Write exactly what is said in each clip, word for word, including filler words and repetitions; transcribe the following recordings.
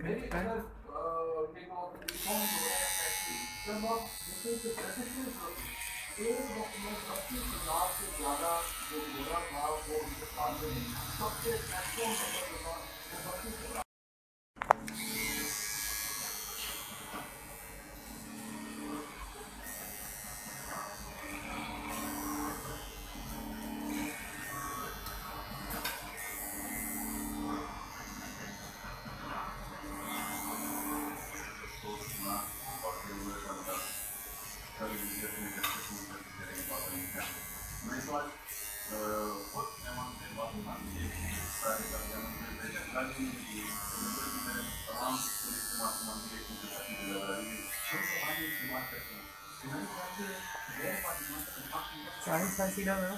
मेरी अगर ये जो रिफॉर्म हो रहा है फैक्ट्री जब आप जैसे कि प्रेसिडेंट एक वक्त में पच्चीस हजार से ज़्यादा जो घोड़ा था वो उनके सामने सबसे मैक्सिमम नंबर जो था वो पच्चीस हजार। साइंस का सीधा है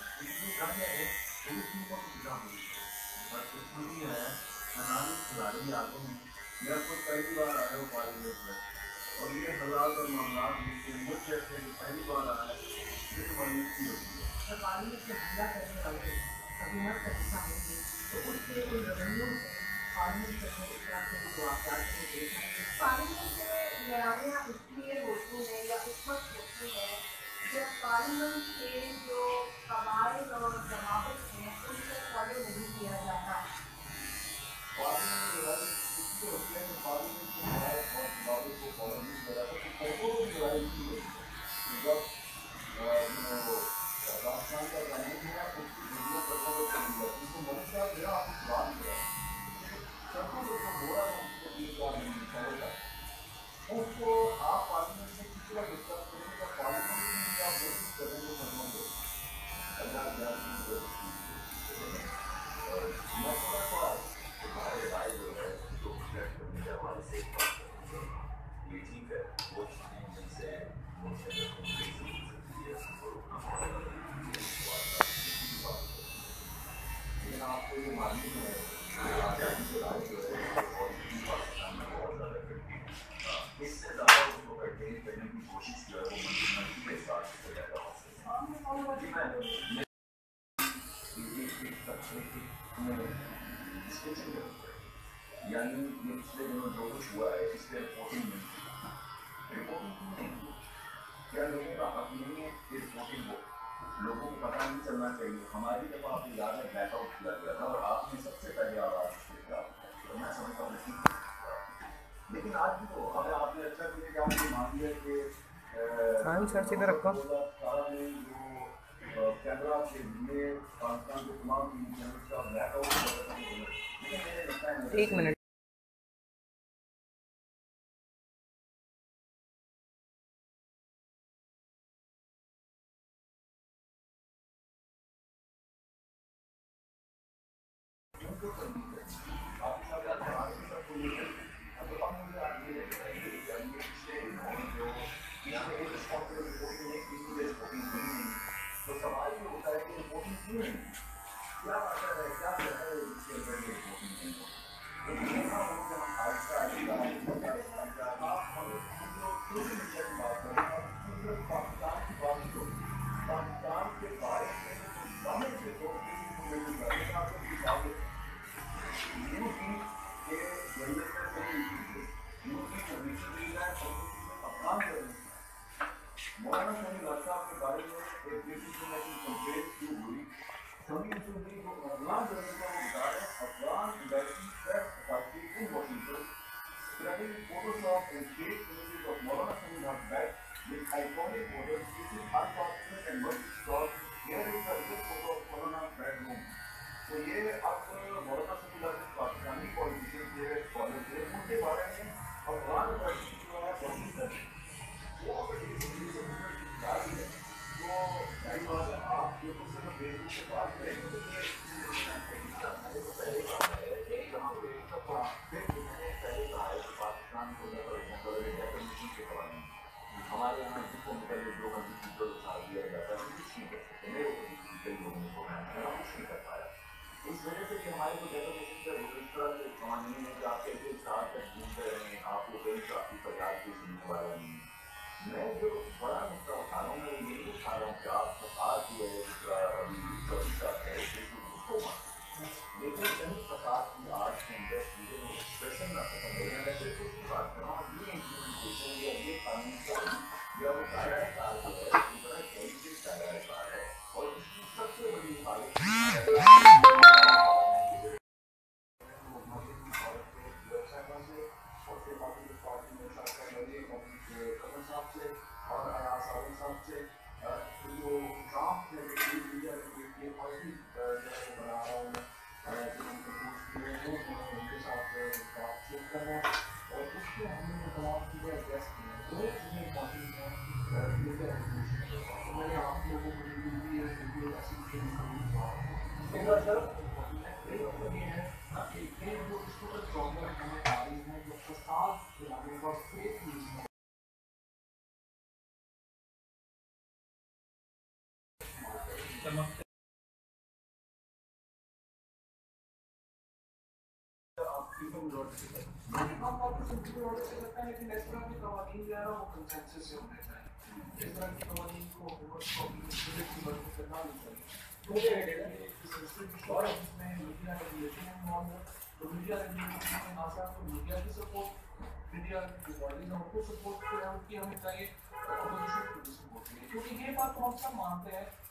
मेरा खुद पहली बार आया हूँ पार्लियामेंट में और ये हालात और मामला मुझ जैसे पहली बार आया है ये तो बड़ी अच्छी होती है। पार्लियामेंट में हमला करने वाले हुकूमत का हिस्सा होंगे तो उसके रेवेन्यू से पार्लियामेंट करने के खिलाफ कोई जवाबदारी को देखेंगे। पार्लियामेंट में लड़ाइयाँ इसलिए होती हैं या उस वक्त होती हैं जब पार्लियामेंट के जो कवायद और जवाब हैं उनको फॉलो नहीं किया जाता। पार्लियामेंट में लड़ाई इसलिए होती है कि पार्लियामेंट के न्याय और जवाबों को फॉलो नहीं किया जाता तो कोर्टों की लड़ाई इसलिए होती है जब राजस्थान का कानून है उसकी वीडियो करने में चली जाती है तो मनीष साहब मेरा आपको सवाल किया सड़कों पर जो हो रहा है उसको तीन बार नहीं चलेगा उसको आप पार्लियामेंट में किसी का डिस्कस करेंगे या पार्लियामेंट में आप कोशिश करेंगे समझ लो अल्लाह ज्ञान और मैं थोड़ा सा हमारे भाई जो है जो फ्लैट करने के हवाले से ये ठीक है वो चीज़ें जिनसे मुझसे लेकिन आपको ये मालूम है आज़ादी के बाद जो है पाकिस्तान में बहुत ज़्यादा करती इससे ज़्यादा उसको कंटेन करने की कोशिश जो है वो मंत्री के साथ से ज़्यादा यानी ये पिछले दिनों जो कुछ हुआ है इस पर रिपोर्टिंग नहीं रिपोर्टिंग नहीं क्या लोगों का हक नहीं है कि रिपोर्टिंग हो लोगों को पता नहीं चलना चाहिए। हमारी जब आपको याद है ब्लैकआउट किया गया था और आपने सबसे पहले आवाज़ इसके खिलाफ तो मैं समझता हूँ ठीक लेकिन आज भी तो हमें आपने अच्छा किया कि आपने मान लिया कि साइंस सर सीधा रखो जो कैमरा के लिए पाकिस्तान के तमाम चैनल्स का ब्लैकआउट एक मिनट पैराडाइज कार जो है वो बड़ा डेलिकेट पैराडाइज कार है और इसकी सबसे बड़ी हिफाजत और आसानी से जो ड्राफ्ट है मीडिया ये ऑलरेडी जो है वो बना रहा हूँ उनके साथ ड्राफ्ट चेक करना है और उसमें हमने जो तमाम चीज़ें एडजस्ट की हैं दो चीज़ें इंपॉर्टेंट हैं मीडिया रेगुलेशन के साथ तो मैंने आप लोगों को बिल्कुल भी ये बिल्कुल ऐसी मेरा सर एक तो ये है कि एक जो इसको प्रॉब्लम हमें आ रही है जो फसाद फैलाने का फेक न्यूज़ है लेकिन इस तरह की कवानीन जो है वो कंसेंसस से होने चाहिए इस तरह की कवानीन को करना नहीं चाहिए और इसमें मीडिया रेगुलेशन इन्वॉल्व है तो मीडिया रेगुलेशन में ना सिर्फ मीडिया की सपोर्ट मीडिया की बॉडीज उनको सपोर्ट उनकी हमें चाहिए अपोजिशन को भी सपोर्ट चाहिए क्योंकि ये बात तो हम सब मानते हैं